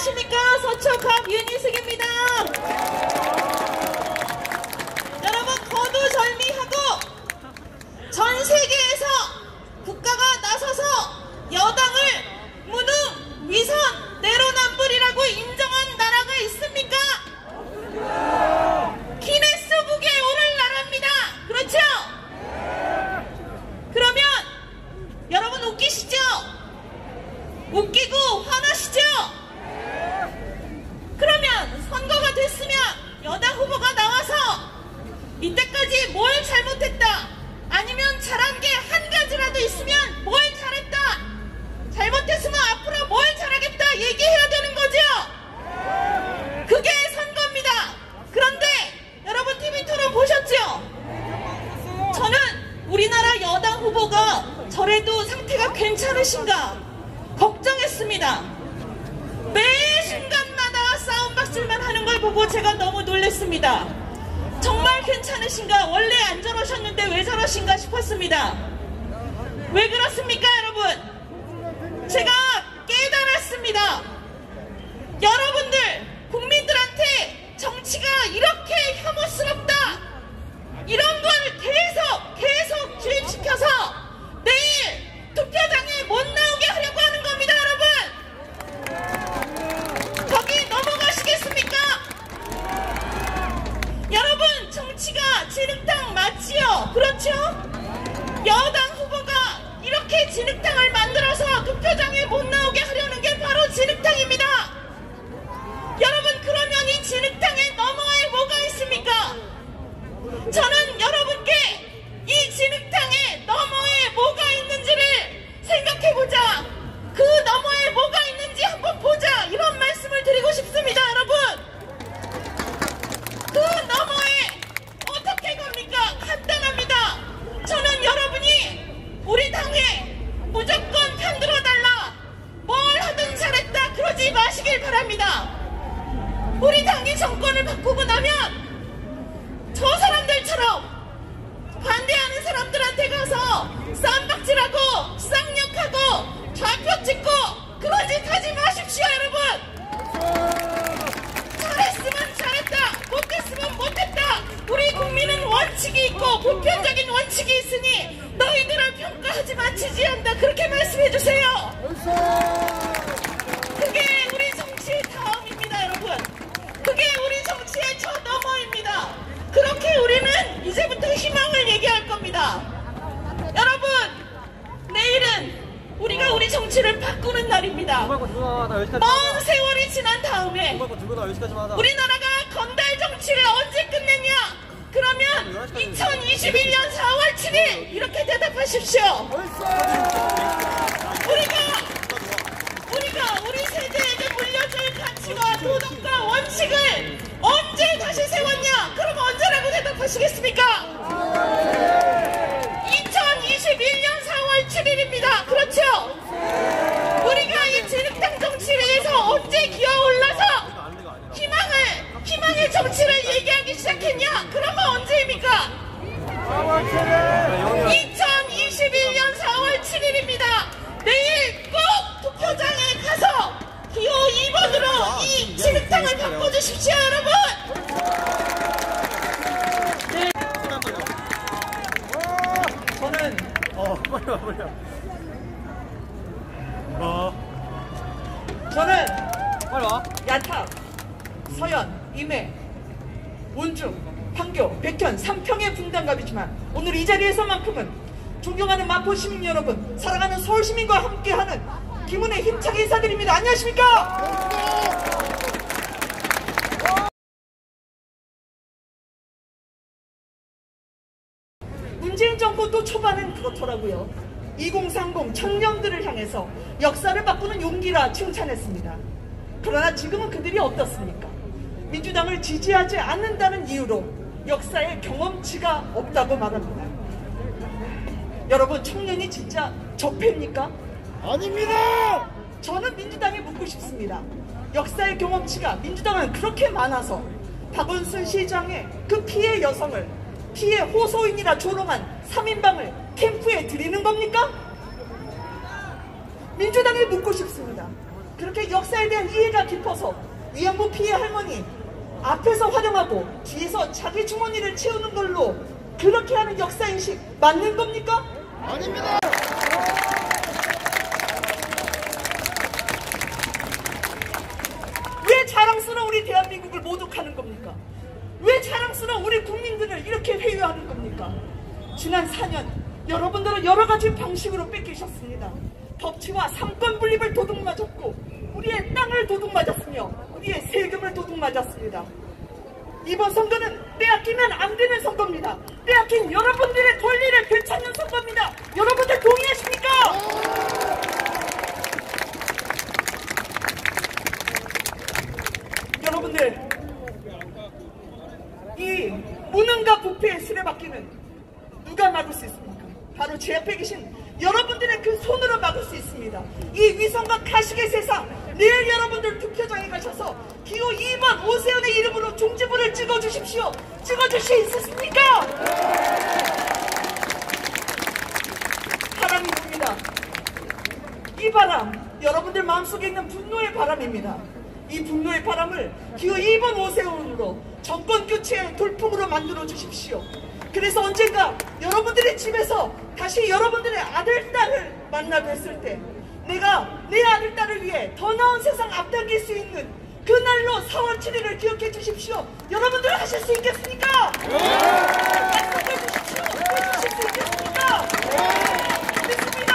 안녕하십니까. 서초갑 윤희숙입니다. 여러분, 거두절미하고 전 세계에서 국가가 나서서 여당을 무능, 위선, 내로남불이라고 인정한 나라가 있습니까? 기네스북에 오를 나라입니다. 그렇죠? 그러면 여러분 웃기시죠? 웃기고 화나시죠? 그러면 선거가 됐으면 여당 후보가 나와서 이때까지 뭘 잘못했다, 아니면 잘한 게 한 가지라도 있으면 뭘 잘했다, 잘못했으면 앞으로 뭘 잘하겠다 얘기해야 되는 거죠. 그게 선거입니다. 그런데 여러분 TV토론 보셨죠? 저는 우리나라 여당 후보가 저래도 상태가 괜찮으신가 걱정했습니다. 매 순간마다 싸움박질만 하는 걸 보고 제가 너무 놀랐습니다. 정말 괜찮으신가? 원래 안 저러셨는데 왜 저러신가 싶었습니다. 왜 그렇습니까, 여러분? 제가 깨달았습니다. 여러분들, 국민들한테 정치가 이렇게 혐오스럽다, 이런 걸 계속 주입시켜서 내일 투표장에 못 나오게 하려고 하는 겁니다, 여러분. 거기 넘어가시겠습니까? 여러분, 정치가 진흙탕 맞지요? 그렇죠? 여당 후보가 이렇게 진흙탕을 만들어서 투표장에 못 나오게 하려는 게 바로 진흙탕입니다. 여러분, 그러면 이 진흙탕의 너머에 뭐가 있습니까? 저는 여러분께 이 진흙탕의 너머에 뭐가 있는지를 생각해보자, 그 너머에 뭐가 있는지 한번 보자, 이런 말씀을 드리고 싶습니다. 여러분, 그 너머에 어떻게 겁니까? 간단합니다. 저는 여러분이 우리 당에 무조건 편들어달라, 뭘 하든 잘했다 그러지 마시길 바랍니다. 우리 당이 정권을 바꾸고 나면 저 사람들처럼 반대하는 사람들한테 가서 쌈박질하고 쌍욕하고 좌표 찍고 그런 짓 하지 마십시오, 여러분. 잘했으면 잘했다, 못했으면 못했다. 우리 국민은 원칙이 있고 보편적인 원칙이 있으니 너희들을 평가하지 마치지 않는다, 그렇게 말씀해주세요. 그게 우리 정치의 다음입니다, 여러분. 그게 우리 정치의 저 너머입니다. 그렇게 우리는 이제부터 희망을 얘기할 겁니다. 여러분, 내일은 우리가 우리 정치를 바꾸는 날입니다. 먼 세월이 지난 다음에 우리나라가 건달 정치를 언제 끝내냐? 그러면 2021년 4월 7일 이렇게 대답하십시오. 우리가 우리 세대에게 물려줄 가치와 도덕과 원칙을 언제 다시 세웠냐? 그럼 언제라고 대답하시겠습니까? 2021년 4월 7일입니다. 그렇죠? 우리가 이 진흙탕 정치에서 언제 기어올라서 희망의 정치를 얘기하기 시작했냐? 그러면 언제입니까? 2021년 4월 7일입니다. 내일 꼭 투표장에 가서 기호 2번으로 이 진흙탕을 바꿔주십시오, 여러분! 네. 저는 야탑, 서현, 임해, 원주, 판교, 백현, 3평의 분단갑이지만 오늘 이 자리에서만큼은 존경하는 마포 시민 여러분, 사랑하는 서울 시민과 함께하는 김은혜 힘차게 인사드립니다. 안녕하십니까? 문재인 정권도 초반엔 그렇더라고요. 2030 청년들을 향해서 역사를 바꾸는 용기라 칭찬했습니다. 그러나 지금은 그들이 어떻습니까? 민주당을 지지하지 않는다는 이유로 역사에 경험치가 없다고 말합니다. 여러분, 청년이 진짜 적폐입니까? 아닙니다! 저는 민주당에 묻고 싶습니다. 역사의 경험치가 민주당은 그렇게 많아서 박원순 시장의 그 피해 여성을 피해 호소인이라 조롱한 3인방을 캠프에 들이는 겁니까? 민주당에 묻고 싶습니다. 그렇게 역사에 대한 이해가 깊어서 위안부 피해 할머니 앞에서 활용하고 뒤에서 자기 주머니를 채우는 걸로 그렇게 하는 역사인식 맞는 겁니까? 아닙니다. 왜 자랑스러운 우리 대한민국을 모독하는 겁니까? 왜 자랑스러운 우리 국민들을 이렇게 회유하는 겁니까? 지난 4년 여러분들은 여러 가지 방식으로 뺏기셨습니다. 법치와 삼권 분립을 도둑맞았고 우리의 땅을 도둑맞았으며 우리의 세금을 도둑맞았습니다. 이번 선거는 빼앗기면 안 되는 선거입니다. 빼앗긴 여러분들의 권리를 되찾는 선거입니다. 여러분들 동의하십니까? 여러분들, 이 무능과 부패의 수레바퀴는 누가 막을 수 있습니까? 바로 제 앞에 계신 여러분들의 그 손으로 막을 수 있습니다. 이 위선과 가식의 세상, 내일 여러분들 투표장에 가셔서 기호 2번 오세훈의 이름으로 중지부를 찍어주십시오. 찍어주실 수 있습니까? 바람이 붑니다. 이 바람, 여러분들 마음속에 있는 분노의 바람입니다. 이 분노의 바람을 기호 2번 오세훈으로 정권 교체의 돌풍으로 만들어 주십시오. 그래서 언젠가 여러분들의 집에서 다시 여러분들의 아들, 딸을 만나 뵀을 때 내가 내 아들, 딸을 위해 더 나은 세상 앞당길 수 있는 그날로 4월 7일을 기억해 주십시오. 여러분들 하실 수 있겠습니까? 약속해 주십시오. 해주실 수 있겠습니까? 믿습니다.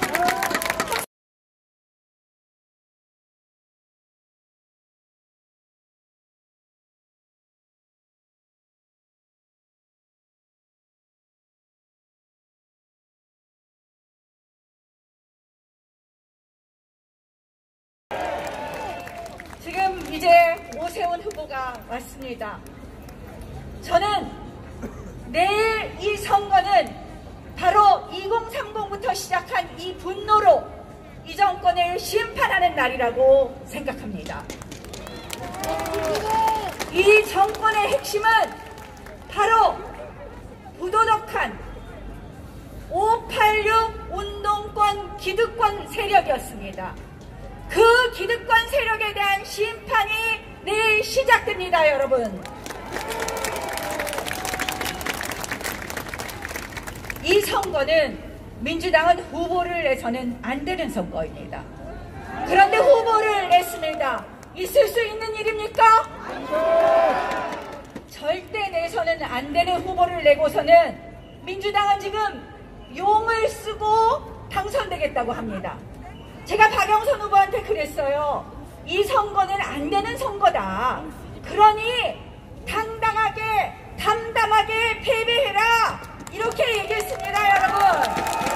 지금 이제 오세훈 후보가 왔습니다. 저는 내일 이 선거는 바로 2030부터 시작한 이 분노로 이 정권을 심판하는 날이라고 생각합니다. 이 정권의 핵심은 바로 부도덕한 586 운동권 기득권 세력이었습니다. 그 기득권 세력에 대한 심판이 내일 시작됩니다, 여러분. 이 선거는 민주당은 후보를 내서는 안 되는 선거입니다. 그런데 후보를 냈습니다. 있을 수 있는 일입니까? 절대 내서는 안 되는 후보를 내고서는 민주당은 지금 용을 쓰고 당선되겠다고 합니다. 제가 박영선 후보한테 그랬어요. 이 선거는 안 되는 선거다. 그러니 당당하게 담담하게 패배해라. 이렇게 얘기했습니다, 여러분.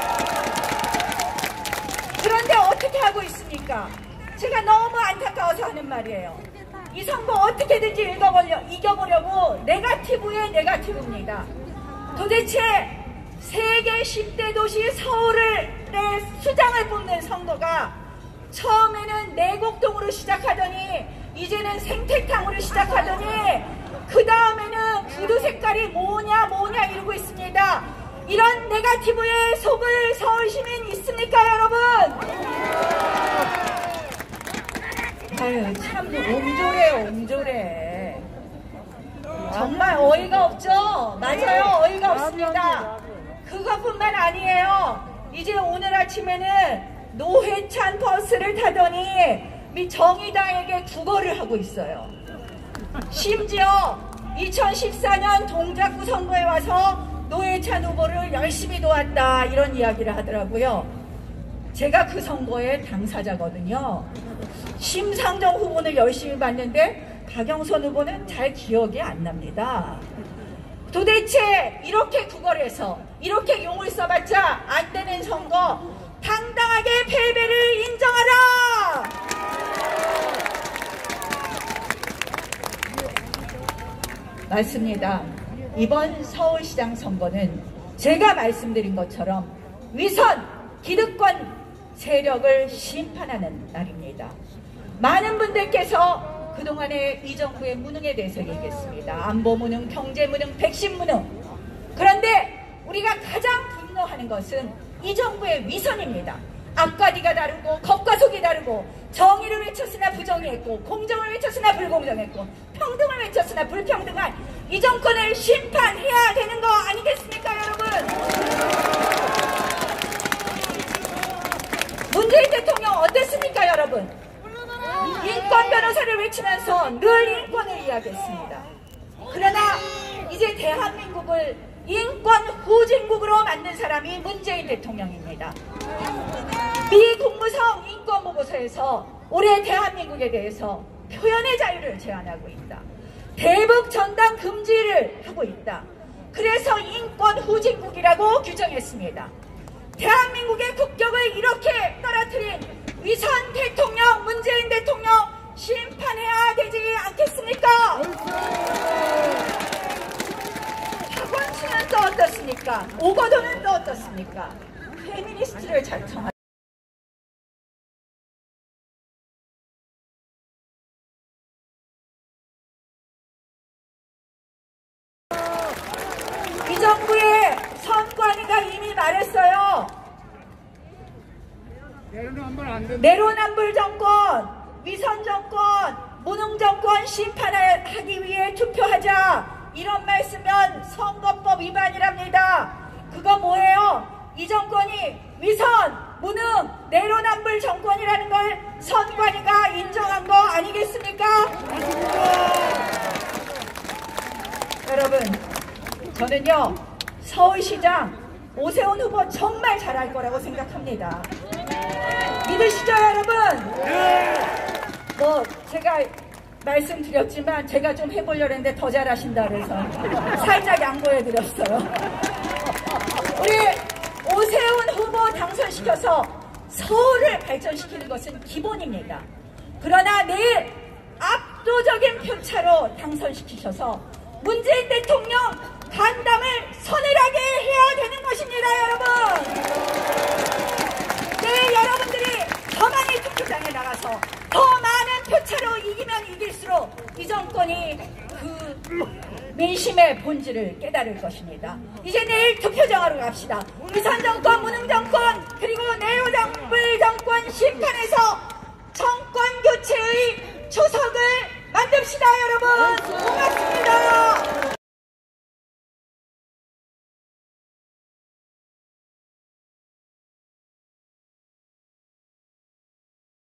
그런데 어떻게 하고 있습니까? 제가 너무 안타까워서 하는 말이에요. 이 선거 어떻게든지 이겨보려고 네거티브에 네거티브입니다. 도대체 세계 10대 도시 서울을 내 수장을 뽑는 선거가 처음에는 내곡동으로 시작하더니 이제는 생태탕으로 시작하더니 그 다음에는 구두 색깔이 뭐냐 이러고 있습니다. 이런 네거티브에 속을 서울 시민 있습니까, 여러분? 아유, 참 옹졸해. 정말 어이가 없죠? 맞아요, 어이가 없습니다. 그것뿐만 아니에요. 이제 오늘 아침에는 노회찬 버스를 타더니 정의당에게 구걸을 하고 있어요. 심지어 2014년 동작구 선거에 와서 노회찬 후보를 열심히 도왔다 이런 이야기를 하더라고요. 제가 그 선거의 당사자거든요. 심상정 후보는 열심히 봤는데 박영선 후보는 잘 기억이 안 납니다. 도대체 이렇게 구걸해서 이렇게 용을 써봤자 안 되는 선거, 당당하게 패배를 인정하라! 맞습니다. 이번 서울시장 선거는 제가 말씀드린 것처럼 위선, 기득권 세력을 심판하는 날입니다. 많은 분들께서 그동안의 이 정부의 무능에 대해서 얘기했습니다. 안보 무능, 경제 무능, 백신 무능. 그런데 우리가 가장 분노하는 것은 이 정부의 위선입니다. 앞과 뒤가 다르고 겉과 속이 다르고 정의를 외쳤으나 부정의했고 공정을 외쳤으나 불공정했고 평등을 외쳤으나 불평등한 이 정권을 심판해야 되는 거 아니겠습니까, 여러분? 문재인 대통령 어땠습니까, 여러분? 인권 변호사를 외치면서 늘 인권을 이야기했습니다. 그러나 이제 대한민국을 인권 후진국으로 만든 사람이 문재인 대통령입니다. 미 국무성 인권보고서에서 올해 대한민국에 대해서 표현의 자유를 제한하고 있다. 대북 전당 금지를 하고 있다. 그래서 인권 후진국이라고 규정했습니다. 대한민국의 국격을 이렇게 떨어뜨린 위선 대통령 문재인 대통령 심판해야 되지 않겠습니까? 박원순은 또 어떻습니까? 오거돈은 또 어떻습니까? 페미니스트를 자청한 이 정부의 선관위가 이미 말했어요. 내로남불 정권, 위선 정권, 무능 정권 심판하기 위해 투표하자. 이런 말 쓰면 선거법 위반이랍니다. 그거 뭐예요? 이 정권이 위선, 무능, 내로남불 정권이라는 걸 선관위가 인정한 거 아니겠습니까? 여러분, 저는요 서울시장 오세훈 후보 정말 잘할 거라고 생각합니다. 믿으시죠, 여러분? 뭐 제가 말씀드렸지만 제가 좀 해보려고 했는데 더 잘하신다 그래서 살짝 양보해드렸어요. 우리 오세훈 후보 당선시켜서 서울을 발전시키는 것은 기본입니다. 그러나 내일 압도적인 표차로 당선시키셔서 문재인 대통령 간담을 서늘하게 해야 되는 것입니다, 여러분. 내일 여러분들이 더 많이 투표장에 나가서 더 많은 표차로 이기면 이길수록 이 정권이 그 민심의 본질을 깨달을 것입니다. 이제 내일 투표장으로 갑시다. 위선 정권, 무능 정권, 그리고 내로남불 정권 심판해서 정권 교체의 초석을 만듭시다, 여러분.